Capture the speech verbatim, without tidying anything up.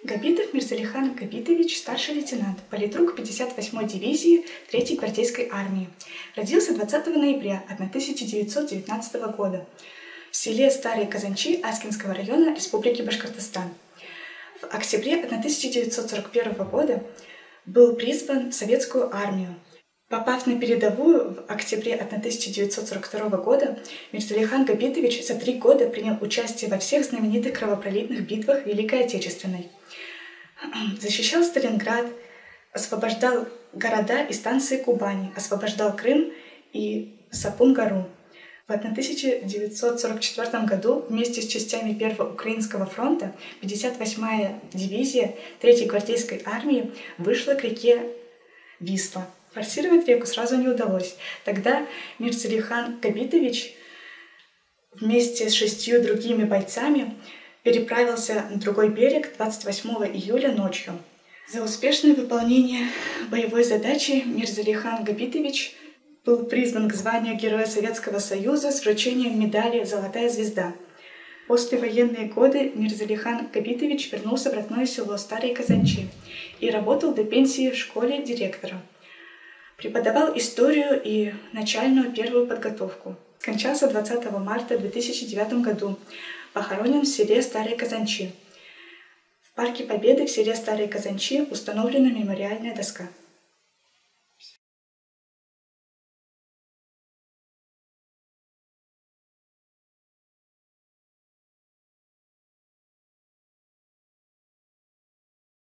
Габитов Мирзалихан Габитович, старший лейтенант, политрук пятьдесят восьмой дивизии третьей гвардейской армии. Родился двадцатого ноября тысяча девятьсот девятнадцатого года в селе Старые Казанчи Аскинского района Республики Башкортостан. В октябре тысяча девятьсот сорок первого года был призван в советскую армию. Попав на передовую в октябре тысяча девятьсот сорок второго года, Мирзалихан Габитович за три года принял участие во всех знаменитых кровопролитных битвах Великой Отечественной. Защищал Сталинград, освобождал города и станции Кубани, освобождал Крым и Сапун-Гору. В тысяча девятьсот сорок четвёртом году вместе с частями Первого Украинского фронта пятьдесят восьмая дивизия третьей гвардейской армии вышла к реке Висла. Форсировать реку сразу не удалось. Тогда Мирзалихан Габитович вместе с шестью другими бойцами переправился на другой берег двадцать восьмого июля ночью. За успешное выполнение боевой задачи Мирзалихан Габитович был призван к званию Героя Советского Союза с вручением медали «Золотая звезда». После военные годы Мирзалихан Габитович вернулся в родное село Старые Казанчи и работал до пенсии в школе директора. Преподавал историю и начальную первую подготовку. Скончался двадцатого марта две тысячи девятом году. Похоронен в селе Старые Казанчи. В парке Победы в селе Старые Казанчи установлена мемориальная доска.